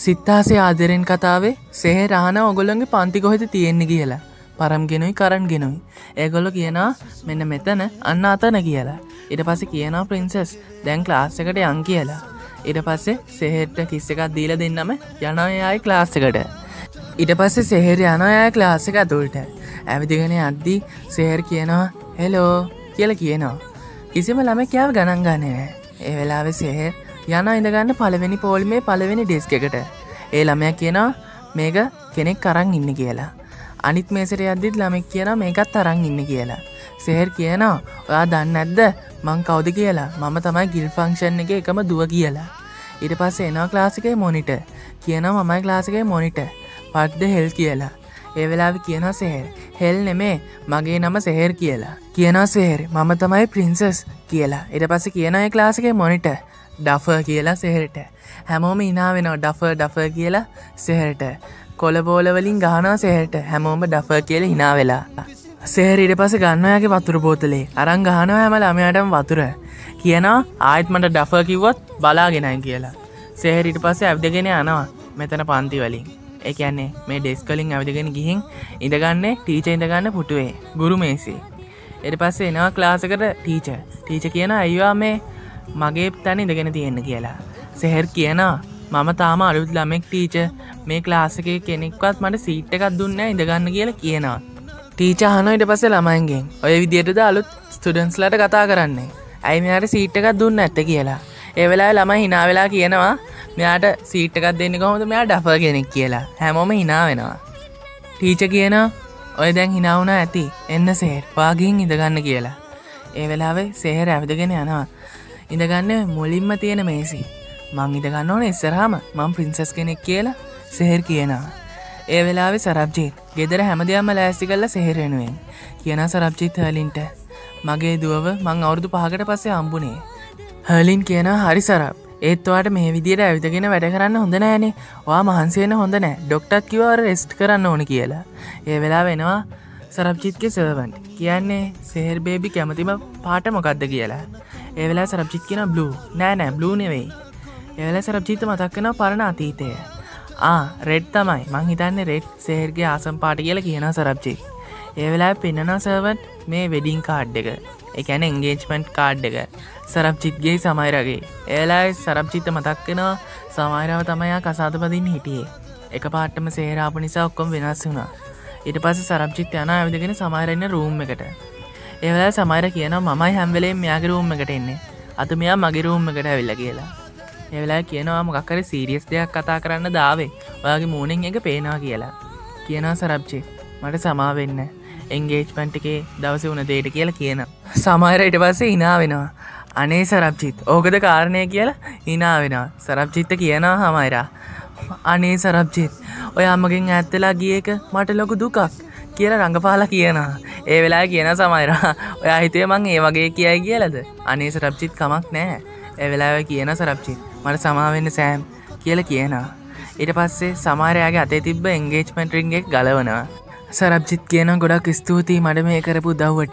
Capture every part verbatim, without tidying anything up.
සිත් අහසේ ආදරෙන් කතාවේ සෙහෙර් අහනවා ඔයගොල්ලන්ගේ පන්ති කොහෙද තියෙන්නේ කියලා. පරම් ගෙනුයි කරන් ගෙනුයි. ඒගොල්ලෝ කියනවා මෙන්න මෙතන අන්න අතන කියලා. ඊට පස්සේ කියනවා ප්‍රින්සස් දැන් ක්ලාස් එකට යන් කියලා. ඊට පස්සේ සෙහෙර්ට කිස් එකක් දීලා දෙන්නම යනවා එයාගේ ක්ලාස් එකට. ඊට පස්සේ සෙහෙර් යනවා එයාගේ ක්ලාස් එක ඇතුළට. ඇවිදගෙන යද්දී සෙහෙර් කියනවා හෙලෝ කියලා කියනවා. කිසිම ළමෙක් යාව ගණන් ගන්නේ නැහැ. ඒ වෙලාවේ සෙහෙර් යනවා ඉඳ ගන්න පළවෙනි පොල්මේ පළවෙනි ඩෙස්ක් එකට. ඒ ළමයා කියනවා මේක කෙනෙක් අරන් ඉන්නේ කියලා. අනිත් මේසෙට යද්දිත් ළමෙක් කියනවා මේකත් අරන් ඉන්නේ කියලා. සෙහෙර් කියනවා ඔයා දන්නේ නැද්ද මං කවුද කියලා? මම තමයි ගිල් ෆන්ක්ෂන් එකේ එකම දුව කියලා. ඊට පස්සේ එනවා ක්ලාස් එකේ මොනිටර්. කියනවා මමයි ක්ලාස් එකේ මොනිටර්. what the hell කියලා. ඒ වෙලාවේ කියනවා සෙහෙර් හෙල් නෙමේ මගේ නම සෙහෙර් කියලා. කියනවා සෙහෙර් මම තමයි ප්‍රින්සස් කියලා. ඊට පස්සේ කියනවා ඒ ක්ලාස් එකේ මොනිටර් ඩෆර් කියලා සෙහෙර්ට. හැමෝම hina වෙනවා ඩෆර් ඩෆර් කියලා සෙහෙර්ට. කොළ බෝල වලින් ගහනවා සෙහෙර්ට. හැමෝම ඩෆර් කියලා hina වෙලා. සෙහෙර් ඊට පස්සේ ගන්නවා යාගේ වතුර බෝතලේ. අරන් ගහනවා හැම ළමයාටම වතුර. කියනවා ආයෙත් මට ඩෆර් කිව්වොත් බලාගෙනයි කියලා. සෙහෙර් ඊට පස්සේ ඇවිදගෙන යනවා මෙතන පන්ති වලින්. ඒ කියන්නේ මේ ඩෙස්ක් වලින් ඇවිදගෙන ගිහින් ඉඳගන්නේ ටීචර් ඉඳගන්න පුටුවේ ගුරු මේසේ. ඊට පස්සේ එනවා ක්ලාස් එකට ටීචර්. ටීචර් කියනවා අයියා මේ මගේ තැන ඉඳගෙන තියෙන්න කියලා. සෙහෙර් කියනවා මම තාම අලුත් ළමෙක් ටීචර් මේ ක්ලාස් එකේ කෙනෙක්වත් මට සීට් එකක් දුන්නේ නැහැ ඉඳගන්න කියලා කියනවා. ටීචර් අහනවා ඊට පස්සේ ළමයින්ගෙන් ඔය විදියටද අලුත් ස්ටුඩන්ට්ස්ලාට කතා කරන්නේ. ඇයි මෙයාට සීට් එකක් දුන්නේ නැත්තේ කියලා. ඒ වෙලාවේ ළමයි hina වෙලා කියනවා මෙයාට සීට් එකක් දෙන්නේ කොහොමද මෙයා ඩෆර් කෙනෙක් කියලා. හැමෝම hina වෙනවා. ටීචර් කියනවා ඔය දැන් hina වුණා ඇති. එන්න සෙහෙර් වාගින් ඉඳගන්න කියලා. ඒ වෙලාවේ සෙහෙර් ඇවිදගෙන යනවා. ඉඳගන්න මුලින්ම තියෙන මේසි. මං ඉඳගන්න ඕනේ ඉස්සරහාම මං ප්‍රින්සස් කෙනෙක් කියලා සෙහෙර් කියනවා. ඒ වෙලාවේ සරබ්ජිත් ගෙදර හැමදේම ලෑස්ති කරලා සෙහෙර් වෙනුවෙන් කියනවා සරබ්ජිත් හර්ලින්ට මගේ දුවව මං අවුරුදු පහකට පස්සේ හම්බුනේ. හර්ලින් කියනවා හරි සරබ් ඒත් ඔයාට මේ විදියට ඇවිදගෙන වැඩ කරන්න හොඳ නෑනේ. ඔයා මහන්සි වෙන්න හොඳ නෑ. ડોක්ටර්ත් කිව්වා ඔයාලා රෙස්ට් කරන්න ඕනේ කියලා. ඒ වෙලාවේ එනවා සරබ්ජිත්ගේ සර්වන්ට්. කියන්නේ සෙහෙර් බේබි කැමතිම පාට මොකක්ද කියලා. ඒ වෙලාවේ සරබ්ජිත් කියනවා බ්ලූ. නෑ නෑ බ්ලූ නෙවෙයි. ඒ වෙලාවේ සරබ්ජිත් මතක් කරනවා පරණ අතීතය. ආ රෙඩ් තමයි. මං හිතන්නේ රෙඩ් සෙහෙර්ගේ ආසම් පාට කියලා කියනවා සරබ්ජිත්. ඒ වෙලාවේ පෙන්නනවා සර්වන්ට් මේ වෙඩින් කාඩ් එක. ඒ කියන්නේ එන්ගේජ්මන්ට් කාඩ් එක. සරබ්ජිත්ගේ සමයිරගේ. ඒ වෙලාවේ සරබ්ජිත් මතක් වෙනවා සමයිරව තමයි ආ කසාද බඳින්න හිටියේ. එකපාරටම සෙහෙර් ආපු නිසා ඔක්කොම වෙනස් වුණා. ඊට පස්සේ සරබ්ජිත් යනවා ඇවිදගෙන සමයිර ඉන්න රූම් එකට. ඒ වෙලාවේ සමයිර කියනවා මමයි හැම වෙලේම මෙයාගේ රූම් එකට එන්නේ. අද මෙයා මගේ රූම් එකට ඇවිල්ලා කියලා. ඒ වෙලාවේ කියනවා මොකක් හරි සීරියස් දෙයක් කතා කරන්න දාවේ. ඔයාගේ මූණෙන් එක පේනවා කියලා. කියනවා සරබ්ජිත් මට සමා වෙන්න. එන්ගේජ්මන්ට් එකේ දවසේ වුණ දෙයට කියලා කියනවා. සමයිර ඊට පස්සේ hina වෙනවා. අනේ සරබ්ජිත් ඕකද කාරණේ කියලා hina වෙනවා. සරබ්ජිත් කියනවා සමයිරා අනේ සරබ්ජිත් ඔයා මගෙන් ඈත් වෙලා ගිය එක මට ලොකු දුකක් කියලා රංගපාලා කියනවා. ඒ වෙලාවේ කියනවා සමයිරා ඔයා හිතුවේ මං ඒ වගේ කියයි කියලාද? අනේ සරබ්ජිත් කමක් නැහැ. ඒ වෙලාවේ කියනවා සරබ්ජිත් මට සමා වෙන්න සෑම් කියලා කියනවා. ඊට පස්සේ සමයිරාගේ අතේ තිබ්බ එන්ගේජ්මන්ට් රින්ග් එක ගලවනවා. සරබ්ජිත් කියනවා ගොඩක් ස්තුතියි මට මේ කරපු උදව්වට.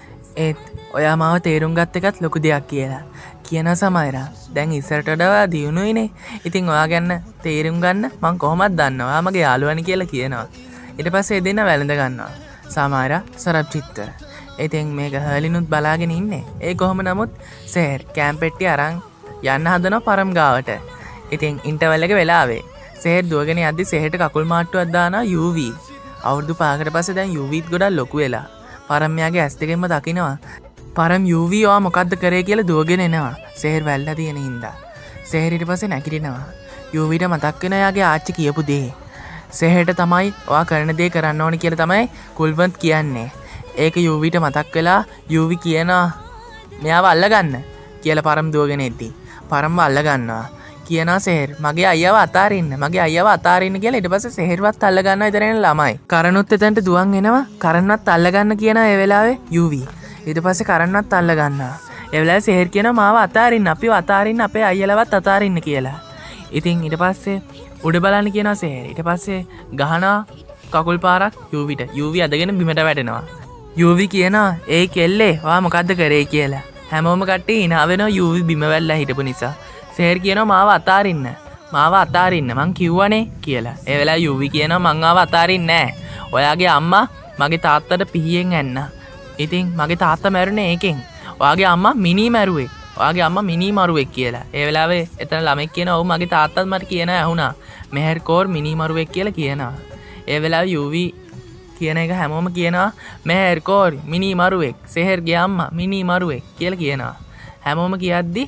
ඒත් ඔයා මාව තේරුම් ගත්ත එකත් ලොකු දෙයක් කියලා. කියනවා සමයිරා දැන් ඉස්සරට වඩා දියුණුයිනේ. ඉතින් ඔයා ගැන තේරුම් ගන්න මං කොහොමද දන්නවා. ඔයා මගේ යාළුවනේ කියලා කියනවා. ඊට පස්සේ දෙන්න වැළඳ ගන්නවා. සමයිරා සරබ්ජිත්. ඉතින් මේක හර්ලිනුත් බලාගෙන ඉන්නේ. ඒ කොහොම නමුත් සෙහෙර් කැම්ප් පෙට්ටිය අරන් යන්න හදනවා පරම් ගාවට. ඉතින් ඉන්ටර්වල් එක වෙලාවේ සෙහෙර් දුවගෙන යද්දි සෙහෙර්ට කකුල් මාට්ටුවක් දානවා යූ වී. අවුරුදු පහකට පස්සේ දැන් යූ වීත් ගොඩක් ලොකු වෙලා. පරම් යාගේ ඇස් දෙකෙන්ම දකිනවා. පරම් යූ වී ඔයා මොකද්ද කරේ කියලා දුවගෙන එනවා. සෙහෙර් වැල්ලා තියෙන හින්දා. සෙහෙර් ඊට පස්සේ නැගිටිනවා. යූ වීට මතක් වෙනවා යාගේ ආච්චි කියපු දේ. සෙහෙර්ට තමයි ඔයා කරන දේ කරන්න ඕනේ කියලා තමයි කුල්වන්ත් කියන්නේ. ඒක යූ වීට මතක් වෙලා යූ වී කියනවා මෙයාව අල්ලගන්න කියලා පරම් දුවගෙන එද්දි. පරම්ව අල්ලගන්නවා. කියනවා සෙහෙර් මගේ අයියව අතාරින්න මගේ අයියව අතාරින්න කියලා. ඊට පස්සේ සෙහෙර්වත් අල්ලගන්නවා ඉතින් එන ළමයි. කරණුත් එතනට දුවන් එනවා. කරණවත් අල්ලගන්න කියනවා ඒ වෙලාවේ යූ වී. ඊට පස්සේ කරන්නවත් අල්ල ගන්නවා. ඒ වෙලාවේ සෙහෙර් කියනවා මාව අතාරින්න අපිව අතාරින්න අපේ අයියලවත් අතාරින්න කියලා. ඉතින් ඊට පස්සේ උඩ බලන්න කියනවා සෙහෙර්. ඊට පස්සේ ගහනවා කකුල් පාරක් යූ වීට. යූ වී අදගෙන බිමට වැටෙනවා. යූ වී කියනවා ඒ කෙල්ලේ ඔයා මොකද්ද කරේ කියලා. හැමෝම කට්ටිය hina වෙනවා යූ වී බිම වැල්ලා හිටපු නිසා. සෙහෙර් කියනවා මාව අතාරින්න මාව අතාරින්න මං කිව්වනේ කියලා. ඒ වෙලාවේ යුවි කියනවා මං ආව අතාරින්නේ නැහැ. ඔයාගේ අම්මා මගේ තාත්තට පිහියෙන් ඇන්නා. ඉතින් මගේ තාත්තා මැරුණේ ඒකෙන්. ඔයාගේ අම්මා මිනි මැරුවේ. ඔයාගේ අම්මා මිනි මරුවෙක් කියලා. ඒ වෙලාවේ එතන ළමෙක් කියනවා ඔව් මගේ තාත්තත් මට කියන ඇහුණා. මෙහෙර් කෝර් මිනි මරුවෙක් කියලා කියනවා. ඒ වෙලාවේ යුවි කියන එක හැමෝම කියනවා මෙහෙර් කෝර් මිනි මරුවෙක්. සෙහෙර්ගේ අම්මා මිනි මරුවෙක් කියලා කියනවා. හැමෝම කියද්දි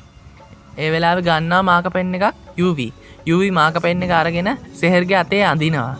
ඒ වෙලාවේ ගන්නවා මාක පෙන් එකක් යුවි. යුවි මාක පෙන් එක අරගෙන සෙහෙර්ගේ අතේ අඳිනවා.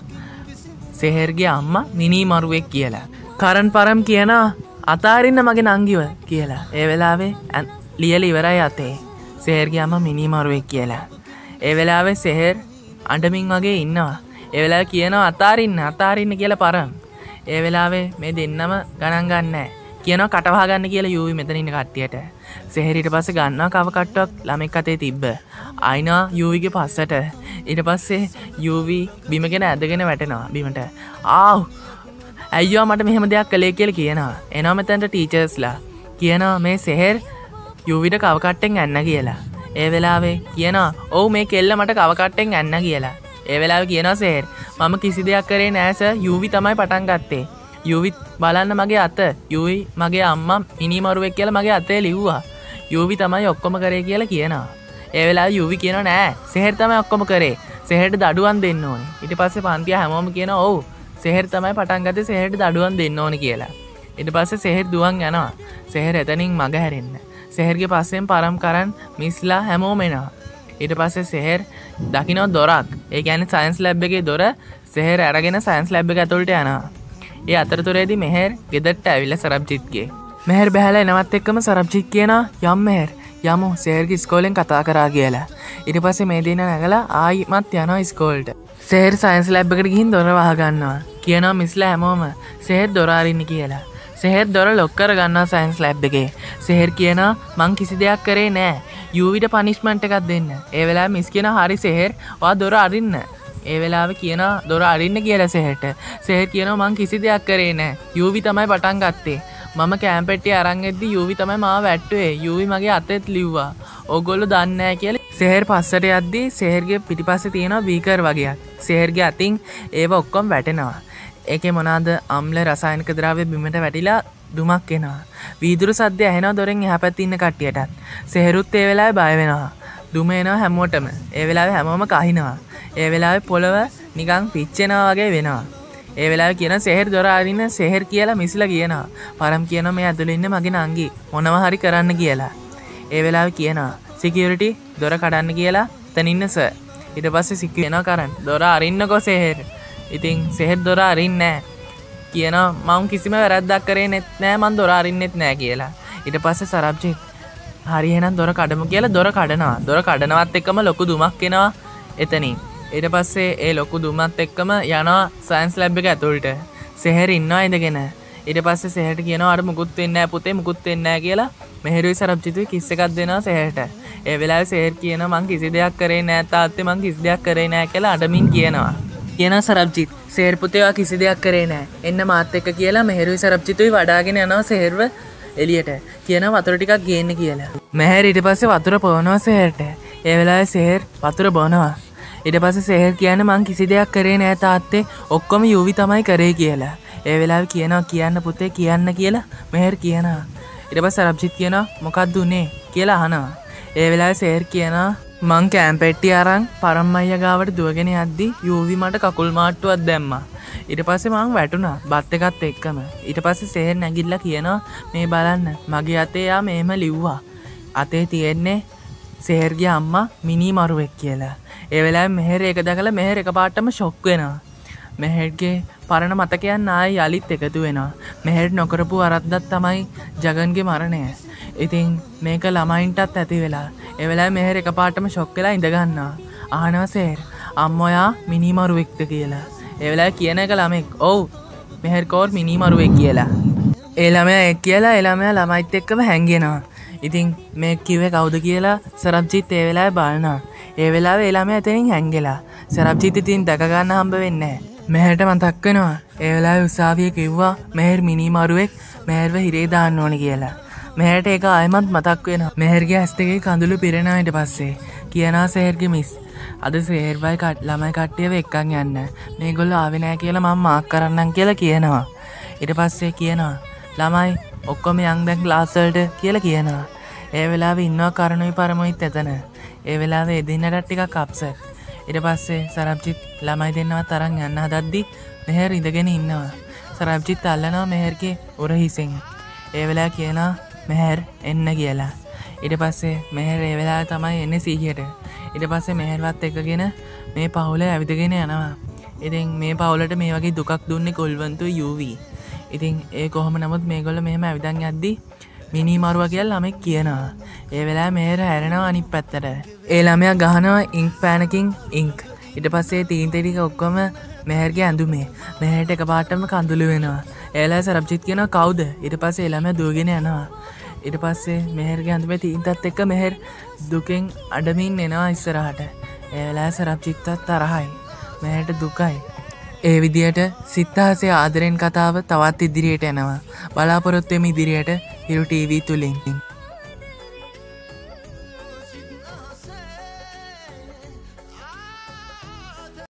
සෙහෙර්ගේ අම්මා මිනි මරුවෙක් කියලා. කරන් පරම් කියනවා අතාරින්න මගේ නංගිව කියලා. ඒ වෙලාවේ ලියලා ඉවරයි අතේ. සෙහෙර්ගේ අම්මා මිනි මරුවෙක් කියලා. ඒ වෙලාවේ සෙහෙර් අඬමින් වගේ ඉන්නවා. ඒ වෙලාවේ කියනවා අතාරින්න අතාරින්න කියලා පරම්. ඒ වෙලාවේ මේ දෙන්නම ගණන් ගන්නෑ. කියනවා කටවහ ගන්න කියලා යුවි මෙතන ඉන්න කට්ටියට. සෙහෙර් ඊට පස්සේ ගන්නවා කව කට්ටුවක් ළමෙක් අතේ තිබ්බ. ආයිනා යුවිගේ පස්සට. ඊට පස්සේ යුවි බිමගෙන ඇදගෙන වැටෙනවා බිමට. ආව් අයියෝ මට මෙහෙම දෙයක් කළේ කියලා කියනවා. එනවා මෙතනට ටීචර්ස්ලා. කියනවා මේ සෙහෙර් යුවිට කව කට්ටෙන් ඇන්න කියලා. ඒ වෙලාවේ කියනවා ඔව් මේ කෙල්ල මට කව කට්ටෙන් ඇන්න කියලා. ඒ වෙලාවේ කියනවා සෙහෙර් මම කිසි දෙයක් කරේ නෑ සර් යුවි තමයි පටන් ගත්තේ. යුවි බලන්න මගේ අත. යුවි මගේ අම්මා මිනි මරුවෙක් කියලා මගේ අතේ ලිව්වා. යුවි තමයි ඔක්කොම කරේ කියලා කියනවා. ඒ වෙලාවේ යුවි කියනවා නෑ සෙහෙර් තමයි ඔක්කොම කරේ. සෙහෙර්ට දඩුවම් දෙන්න ඕනේ. ඊට පස්සේ පන්තිය හැමෝම කියනවා ඔව් සෙහෙර් තමයි පටන් ගත්තේ සෙහෙර්ට දඩුවම් දෙන්න ඕනේ කියලා. ඊට පස්සේ සෙහෙර් දුවන් යනවා. සෙහෙර් එතනින් මග හැරෙන්න. සෙහෙර්ගේ පස්සෙන් පරම් කරන් මිස්ලා හැමෝම එනවා. ඊට පස්සේ සෙහෙර් දකින්න දොරක්. ඒ කියන්නේ සයන්ස් ලැබ් එකේ දොර සෙහෙර් අරගෙන සයන්ස් ලැබ් එක ඇතුළට යනවා. ඒ අතරතුරේදී මෙහෙර් ගෙදරට ඇවිල්ලා සරබ්ජිත්ගේ. මෙහෙර් බහැලා එනවත් එක්කම සරබ්ජිත් කියනවා යම් මෙහෙර් යමු සෙහෙර්ගේ ඉස්කෝලෙන් කතා කරා කියලා. ඊට පස්සේ මේ දින නැගලා ආයිමත් යනවා ඉස්කෝලේට. සෙහෙර් සයන්ස් ලැබ් එකට ගිහින් දොර වහ ගන්නවා. කියනවා මිස්ලා හැමෝම සෙහෙර් දොර අරින්න කියලා. සෙහෙර් දොර ලොක් කර ගන්නවා සයන්ස් ලැබ් එකේ. සෙහෙර් කියනවා මං කිසි දෙයක් කරේ නෑ. යුවිට පනිෂ්මන්ට් එකක් දෙන්න. ඒ වෙලාවේ මිස් කියනවා හරි සෙහෙර් ඔයා දොර අරින්න. ඒ වෙලාවේ කියනවා දොර අරින්න කියලා සෙහෙර්ට. සෙහෙර් කියනවා මං කිසි දෙයක් කරේ නෑ. යුවි තමයි පටන් ගත්තේ. මම කැම්ප් පෙට්ටිය අරන් එද්දි යුවි තමයි මාව වැට්ටුවේ. යුවි මගේ අතෙත් ලිව්වා. ඕගොල්ලෝ දන්නේ නැහැ කියලා. සෙහෙර් පස්සට යද්දි සෙහෙර්ගේ පිටිපස්සේ තියෙනවා බීකර් වගේක්. සෙහෙර්ගේ අතින් ඒව ඔක්කොම වැටෙනවා. ඒකේ මොනවාද අම්ල රසායනික ද්‍රව්‍ය බිමට වැටිලා දුමක් එනවා. වීදුරු සද්ද ඇහෙනවා දොරෙන් එහා පැත්තේ ඉන්න කට්ටියටත්. සෙහෙරුත් ඒ වෙලාවේ බය වෙනවා. දුම එනවා හැමෝටම. ඒ වෙලාවේ හැමෝම කහිනවා. ඒ වෙලාවේ පොළව නිකන් පිච්චෙනවා වගේ වෙනවා. ඒ වෙලාවේ කියන සෙහෙර් දොර අරින්න සෙහෙර් කියලා මිස්ලා කියනවා. පරම් කියනවා මේ ඇතුළේ ඉන්න මගේ නංගි මොනවා හරි කරන්න කියලා. ඒ වෙලාවේ කියනවා සිකියුරිටි දොර කඩන්න කියලා එතන ඉන්න සර්. ඊට පස්සේ සිකියු වෙනවා කරන් දොර අරින්නකෝ සෙහෙර්. ඉතින් සෙහෙර් දොර අරින්නේ නැහැ. කියනවා මම කිසිම වැරද්දක් කරේ නැහැ මම දොර අරින්නෙත් නැහැ කියලා. ඊට පස්සේ සරබ්ජිත් හරි එහෙනම් දොර කඩමු කියලා දොර කඩනවා. දොර කඩනවත් එක්කම ලොකු දුමක් එනවා එතනින්. ඊට පස්සේ ඒ ලොකු දුමත් එක්කම යනවා සයන්ස් ලැබ් එක ඇතුළට. සෙහෙර් ඉන්නවා ඉඳගෙන. ඊට පස්සේ සෙහෙර්ට කියනවා අර මුකුත් වෙන්නේ නැහැ පුතේ මුකුත් වෙන්නේ නැහැ කියලා මෙහෙරුයි සරබ්ජිතුයි කිස් එකක් දෙනවා සෙහෙර්ට. ඒ වෙලාවේ සෙහෙර් කියනවා මං කිසි දෙයක් කරේ නැහැ තාත්තේ මං කිසි දෙයක් කරේ නැහැ කියලා අඩමින් කියනවා. කියනවා සරබ්ජිත් සෙහෙර් පුතේ ඔයා කිසි දෙයක් කරේ නැහැ. එන්න මාත් එක්ක කියලා මෙහෙරුයි සරබ්ජිතුයි වඩාගෙන යනවා සෙහෙර්ව එළියට. කියනවා වතුර ටිකක් ගේන්න කියලා. මෙහෙර ඊට පස්සේ වතුර පොවනවා සෙහෙර්ට. ඒ වෙලාවේ සෙහෙර් වතුර බොනවා. ඊට පස්සේ සෙහෙර් කියන්නේ මං කිසි දෙයක් කරේ නෑ තාත්තේ ඔක්කොම යුවි තමයි කරේ කියලා. ඒ වෙලාවේ කියනවා කියන්න පුතේ කියන්න කියලා මෙහෙර් කියනවා. ඊට පස්සේ සරබ්ජිත් කියනවා මොකක්ද උනේ කියලා අහනවා. ඒ වෙලාවේ සෙහෙර් කියනවා මං කැම්ප් පෙට්ටිය අරන් පරම් අයියා ගාවට දුවගෙන යද්දි යුවි මට කකුල් මාට්ටුවක් දැම්මා. ඊට පස්සේ මං වැටුණා බත් එකත් එක්කම. ඊට පස්සේ සෙහෙර් නැගිටලා කියනවා මේ බලන්න මගේ අතේ යා මෙහෙම ලිව්වා. අතේ තියෙන්නේ සෙහෙර්ගේ අම්මා මිනි මරුවෙක් කියලා. ඒ වෙලාවේ මෙහෙර ඒක දැකලා මෙහෙර එකපාරටම ෂොක් වෙනවා. මෙහෙර්ගේ පරණ මතකයන් ආයි යලිත් එකතු වෙනවා. මෙහෙර් නොකරපු වරද්දක් තමයි ජගන්ගේ මරණය. ඉතින් මේක ළමයින්ටත් ඇති වෙලා. ඒ වෙලාවේ මෙහෙර එකපාරටම ෂොක් වෙලා ඉඳ ගන්නවා. අහනවා සෙහෙර් අම්මෝයා මිනි මරුවෙක්ද කියලා. ඒ වෙලාවේ කියන එක ළමෙක් ඔව් මෙහෙර් කෝර් මිනි මරුවෙක් කියලා. ඒ ළමයා එක් කියලා ඒ ළමයා ළමයිත් එක්කම හැංගෙනවා. ඉතින් මේ කිව්වේ කවුද කියලා සරබ්ජිත් ඒ වෙලාවේ බලනවා. ඒ වෙලාවේ ඒ ළමයා එතනින් හැංගෙලා. සරබ්ජිත් ඉතින් දැක ගන්න හම්බ වෙන්නේ නැහැ. මෙහෙරට මතක් වෙනවා. ඒ වෙලාවේ උසාවියේ කිව්වා මෙහෙර් මිනි මරුවෙක් මෙහෙර්ව හිරේ දාන්න ඕනේ කියලා. මෙහෙරට ඒක ආයෙමත් මතක් වෙනවා. මෙහෙර්ගේ ඇස් දෙකේ කඳුළු පිරෙනා ඊට පස්සේ කියනවා සෙහෙර්ගේ මිස් අද සේර්බයි කට ළමයි කට්ටියව එක්කන් යන්න මේගොල්ලෝ ආවේ නැහැ කියලා මම මාක් කරන්නම් කියලා කියනවා. ඊට පස්සේ කියනවා ළමයි ඔක්කොම යන් දැන් ක්ලාස් වලට කියලා කියනවා. ඒ වෙලාවේ ඉන්නවා කරුණුයි පරමුයිත් එතන. ඒ වෙලාවේ එදින්නට ටිකක් අප්සෙට්. ඊට පස්සේ සරබ්ජිත් ළමයි දෙන්නවත් අරන් යන්න හදද්දි මෙහෙර ඉඳගෙන ඉන්නවා. සරබ්ජිත් අල්ලනවා මෙහෙර්ගේ උර හිසෙන්. ඒ වෙලාව කියනවා මෙහෙර් එන්න කියලා. ඊට පස්සේ මෙහෙර ඒ වෙලාවේ තමයි එන්නේ සීහියට. ඊට පස්සේ මෙහෙරවත් එක්කගෙන මේ පවුල ඇවිදගෙන යනවා. ඉතින් මේ පවුලට මේ වගේ දුකක් දුන්නේ කොල්වන්තු යූවී. ඉතින් ඒ කොහොම නමුත් මේගොල්ලෝ මෙහෙම ඇවිදන් යද්දි මිනි මරුවා කියලා ළමෙක් කියනවා. ඒ වෙලාවේ මෙහෙර හැරෙනවා අනිත් පැත්තට. ඒ ළමයා ගහනවා ඉන්ක් පෑනකින් ඉන්ක්. ඊට පස්සේ තීන්ත ටික ඔක්කොම මෙහෙර්ගේ ඇඳුමේ. මෙහෙරට එකපාරටම කඳුළු වෙනවා. ඒ වෙලාවේ සරබ්ජිත් කියනවා කවුද? ඊට පස්සේ ඒ ළමයා දුවගෙන යනවා. ඊට පස්සේ මෙහෙර්ගේ ඇඳුමේ තීන්තත් එක්ක මෙහෙර් දුකෙන් අඩමින් එනවා ඉස්සරහට. ඒ වෙලාවේ සරබ්ජිත්ත් තරහයි. මෙහෙරට දුකයි. ඒ විදියට සිත් අහසේ ආදරෙන් කතාව තවත් ඉදිරියට යනවා. බලාපොරොත්තු වෙමු ඉදිරියට හිරු ටීවී තුලින්.